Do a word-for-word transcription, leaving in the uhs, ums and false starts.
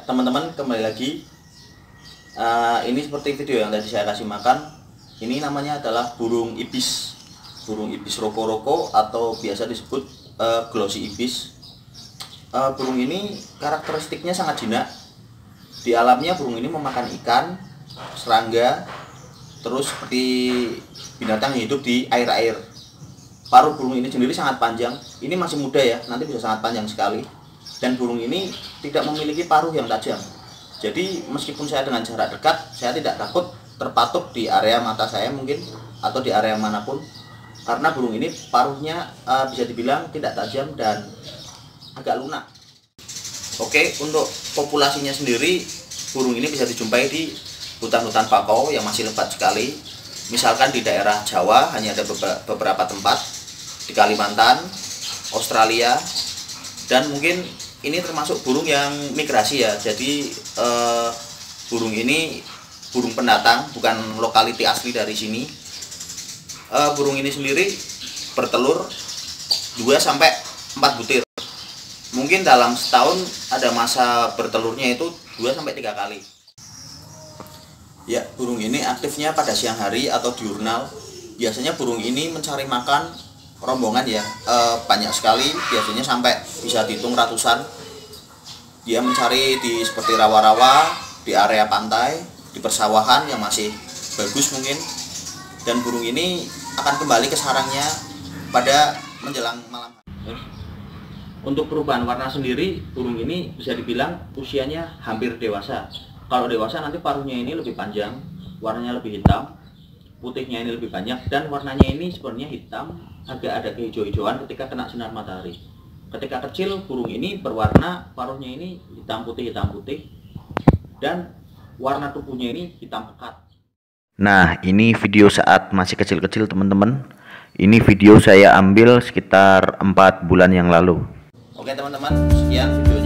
teman-teman, kembali lagi. Uh, ini seperti video yang tadi saya kasih makan. Ini namanya adalah burung ibis, burung ibis roko-roko atau biasa disebut uh, glossy ibis. Uh, burung ini karakteristiknya sangat jinak. Di alamnya burung ini memakan ikan, serangga, terus seperti binatang yang hidup di air-air. Paruh burung ini sendiri sangat panjang. Ini masih muda ya, nanti bisa sangat panjang sekali. Dan burung ini tidak memiliki paruh yang tajam. Jadi meskipun saya dengan jarak dekat, saya tidak takut terpatuk di area mata saya mungkin, atau di area manapun. Karena burung ini paruhnya uh, bisa dibilang tidak tajam dan agak lunak. Oke, untuk populasinya sendiri, burung ini bisa dijumpai di hutan-hutan bakau yang masih lebat sekali. Misalkan di daerah Jawa hanya ada beberapa tempat, di Kalimantan, Australia, dan mungkin ini termasuk burung yang migrasi ya. Jadi eh, burung ini burung pendatang, bukan lokaliti asli dari sini. Eh, burung ini sendiri bertelur dua sampai empat butir. Mungkin dalam setahun ada masa bertelurnya itu dua sampai tiga kali. Ya, burung ini aktifnya pada siang hari atau diurnal. Biasanya burung ini mencari makan rombongan ya, e, banyak sekali, biasanya sampai bisa dihitung ratusan. Dia mencari di seperti rawa-rawa, di area pantai, di persawahan yang masih bagus mungkin. Dan burung ini akan kembali ke sarangnya pada menjelang malam. Untuk perubahan warna sendiri, burung ini bisa dibilang usianya hampir dewasa. Kalau dewasa nanti paruhnya ini lebih panjang, warnanya lebih hitam, putihnya ini lebih banyak, dan warnanya ini sebenarnya hitam, agak ada kehijau-hijauan ketika kena sinar matahari. Ketika kecil, burung ini berwarna, paruhnya ini hitam putih hitam putih, dan warna tubuhnya ini hitam pekat. Nah, ini video saat masih kecil-kecil teman-teman. Ini video saya ambil sekitar empat bulan yang lalu. Oke teman-teman, sekian videonya.